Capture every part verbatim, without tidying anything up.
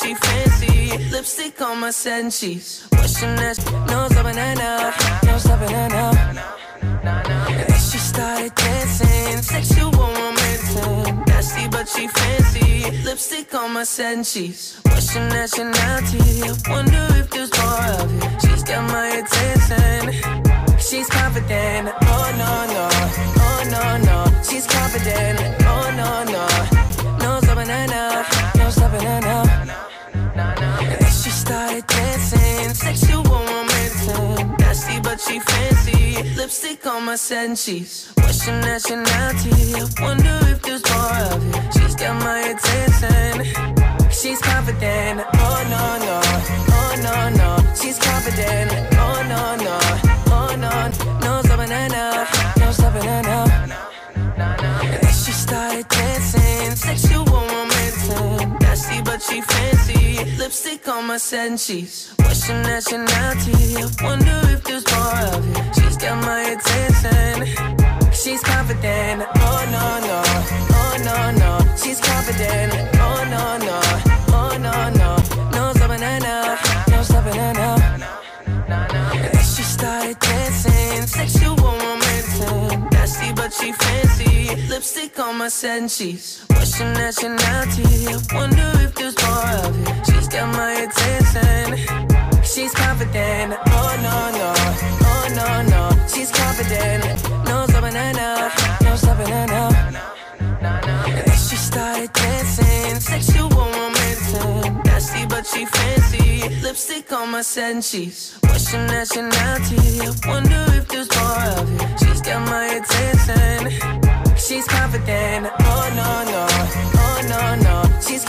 she fancy. Lipstick on my senses. Wishing that knows a banana, knows a banana. And then she started dancing, sexual romancing. Nasty but she fancy. Lipstick on my senses. Wishing that she naughty. Wonder if there's more of it. She's got my attention. She's confident. Oh no no, oh no no. She's confident. Oh no no. Knows a banana, knows a banana. And then she started dancing, sexual romancing. Nasty but she fancy. Lipstick on my senses. Wishing that she naughty. Wonder if there's more of it. She's got my attention. She's confident. Oh no no, oh no no. She's confident. Oh no no, oh no. Knows a banana, knows a banana. And then she started dancing, sexual romancing. Nasty but she fancy. Lipstick on my senses. Wishing that she naughty. Wonder if there's more of it. She's got my attention. She's confident. Oh no no, oh no no. She's confident. Oh no no, oh no no. Knows a banana, knows a banana. And then she started dancing, sexual romancing. Nasty but she fancy. Lipstick on my senses. Wishing that she naughty. Wonder if there's more of it. She's got my attention. She's confident. Oh no no, oh no no. She's confident. Knows a banana, knows a banana. And then she started dancing, sexual romancing. Nasty but she fancy. Lipstick on my senses. Wishing that she naughty. Wonder if there's more of it. She's got my attention. She's confident. Oh no no, oh no no. She's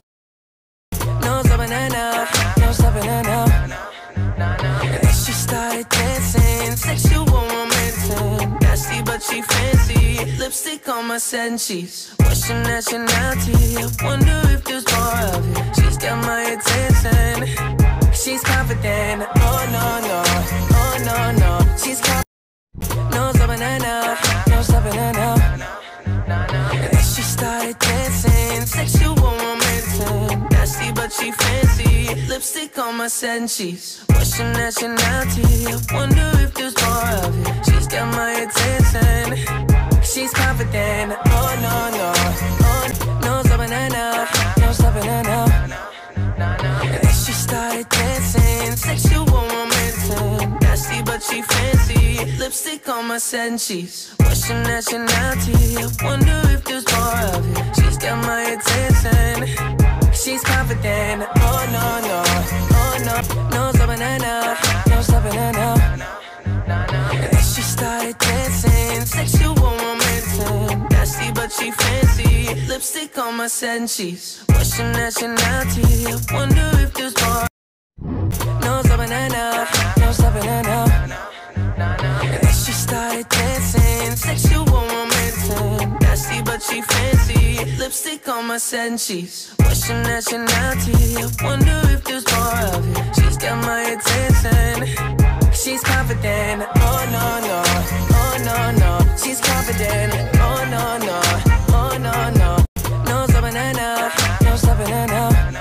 knows a banana, knows a banana. And then she started dancing, sexual romancing. Nasty but she fancy. Lipstick on my senses. Wishing that she naughty. Wonder if there's more of it. She's got my attention. She's confident. Oh no no, oh no no. She's confident. Knows a banana, knows a banana. And then she started dancing, sexual romancing. Nasty but she fancy. Lipstick on my senses. Wishing that she naughty. Wonder if there's more of it. She's got my attention. She's confident. Oh no no, oh knows a banana, knows a banana. And then she started dancing, sexual romancing. Nasty but she fancy. Lipstick on my senses. Wishing that she naughty. Wonder if there's more of it. She's got my attention. She's confident. Oh no no, oh no. Knows a banana, knows a banana. And then she started dancing, sexual romancing. Nasty but she fancy. Lipstick on my senses. Wishing that she naughty. Wonder if there's more. Knows a banana, knows a banana. And then she started dancing, sexual romancing. Nasty but she fancy. Lipstick on my senses. Wishing that she naughty. Wonder if there's more of it. She's got my attention. She's confident. Oh no no, oh no no. She's confident. Oh no no, oh no no. Knows a banana, knows a banana.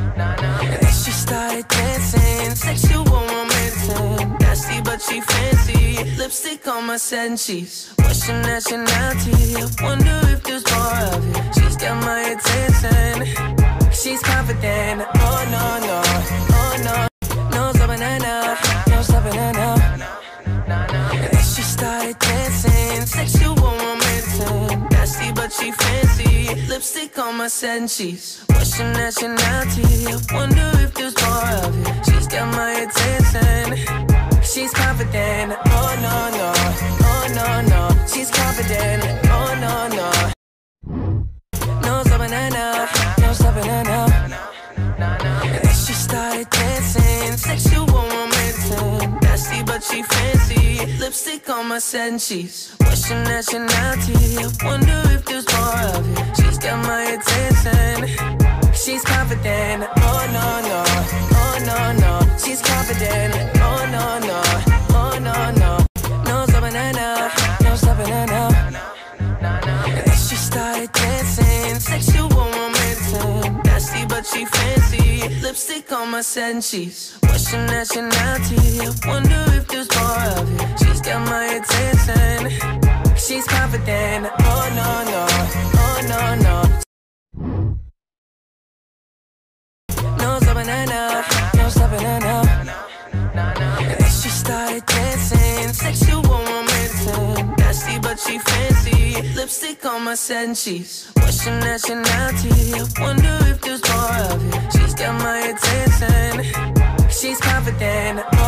And then she started dancing, sexual romancing. Nasty but she fancy. Lipstick on my senses. Wishing that she naughty. Wonder if there's more of it. She's got my attention. She's confident. Oh no no, oh no. Knows a banana, knows a banana. And then she started dancing, sexual romancing. Nasty but she fancy. Lipstick on my senses. Wishing that she naughty. Wonder if there's more of it. She's got my attention. She's confident. Oh no no, oh no no. She's confident. Oh no no. Knows a banana, knows a banana. And then she started dancing, sexual romancing. Nasty but she fancy. Lipstick on my senses. Wishing that she naughty. Wonder if there's more of it. She's got my attention. She's confident. Oh no no, oh no no. She's confident. Oh no no, oh no no. Knows a banana, knows a banana. And then she started dancing, sexual romancing. Nasty but she fancy. Lipstick lipstick on my senses. What's your nationality? I wonder if there's more of you. She's got my attention. She's confident. Oh no no, oh no no. No stopping her now, no stopping her now. And then she started dancing, sexual romancing. Nasty but she fancy, lipstick on my senses. What's your nationality? I wonder if there's more of you. She's got my attention. She's confident.